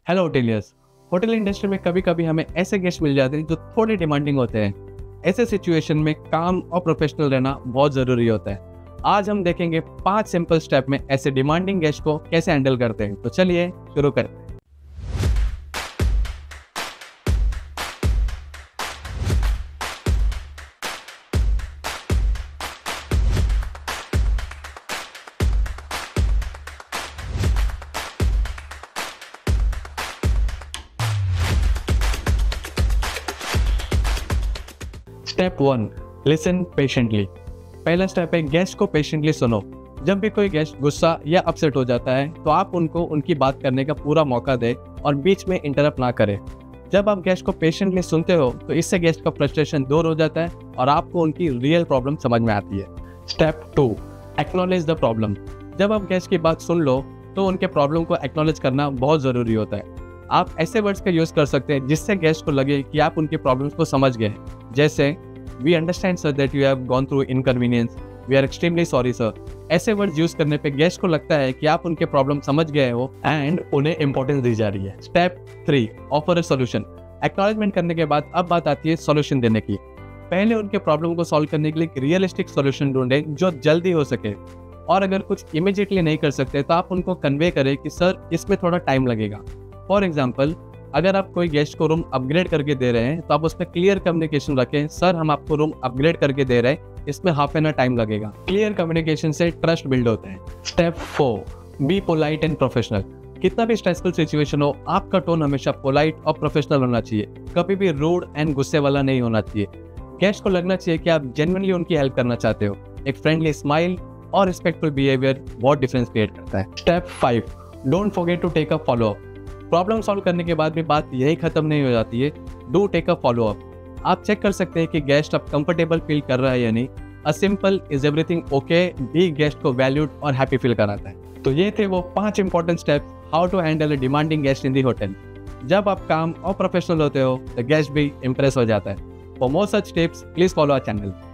Hello hoteliers. Hotel industry में कभी कभी हमें ऐसे गेस्ट मिल जाते हैं जो थोड़े डिमांडिंग होते हैं। ऐसे सिचुएशन में काम और प्रोफेशनल रहना बहुत ज़रूरी होता है। आज हम देखेंगे 5 सिंपल स्टेप में ऐसे डिमांडिंग गेस्ट को कैसे हैंडल करते हैं। तो चलिए शुरू करते हैं। Step 1, listen patiently. पहला स्टेप है गेस्ट को पेशेंटली सुनो। जब भी कोई गेस्ट गुस्सा या अपसेट हो जाता है तो आप उनको उनकी बात करने का पूरा मौका दें और बीच में इंटरप्ट ना करें। जब आप गेस्ट को पेशेंटली सुनते हो तो इससे गेस्ट का फ्रस्ट्रेशन दूर हो जाता है और आपको उनकी रियल प्रॉब्लम समझ में आती है। Step 2, acknowledge the problem. जब आप गेस्ट की बात सुन लो तो उनके प्रॉब्लम को एक्नॉलेज करना बहुत ज़रूरी होता है। आप ऐसे वर्ड्स का यूज़ कर सकते हैं जिससे गेस्ट को लगे कि आप उनकी प्रॉब्लम्स को समझ गए। जैसे We understand sir that you have gone through inconvenience. We are extremely sorry sir. ऐसे वर्ड्स यूज करने पे गेस्ट को लगता है कि आप उनके प्रॉब्लम समझ गए हो एंड उन्हें इंपॉर्टेंस दी जा रही है। Step 3, offer a solution. Acknowledgement करने के बाद अब बात आती है सॉल्यूशन देने की। पहले उनके प्रॉब्लम को सॉल्व करने के लिए एक रियलिस्टिक सॉल्यूशन ढूंढें जो जल्दी हो सके, और अगर कुछ इमीडिएटली नहीं कर सकते तो आप उनको कन्वे करें कि सर इसमें थोड़ा टाइम लगेगा। फॉर एग्जाम्पल, अगर आप कोई गेस्ट को रूम अपग्रेड करके दे रहे हैं तो आप उसमें क्लियर कम्युनिकेशन रखें, सर हम आपको रूम अपग्रेड करके दे रहे हैं, इसमें हाफ एन आवर टाइम लगेगा। क्लियर कम्युनिकेशन से ट्रस्ट बिल्ड होता है। Step 4, be polite and professional. कितना भी स्ट्रेसफुल सिचुएशन हो, आपका टोन हमेशा पोलाइट और प्रोफेशनल होना चाहिए। कभी भी रूड एंड गुस्से वाला नहीं होना चाहिए। गेस्ट को लगना चाहिए कि आप जेन्युइनली उनकी हेल्प करना चाहते हो। एक फ्रेंडली स्माइल और रिस्पेक्टफुल बिहेवियर बहुत डिफरेंस क्रिएट करता है। Step 5, don't forget to take a follow up. Problem solve करने के बाद भी बात यही खत्म नहीं हो जाती है। Do take a follow up. आप चेक कर सकते हैं कि गेस्ट अब कंफर्टेबल फील कर रहा है या नहीं। A simple is everything okay भी गेस्ट को वैल्यूड और हैप्पी फील कराता है। तो ये थे वो 5 important steps how to handle a demanding guest in the hotel. जब आप काम और प्रोफेशनल होते हो तो गेस्ट भी इंप्रेस हो जाता है। For more such tips please follow our channel.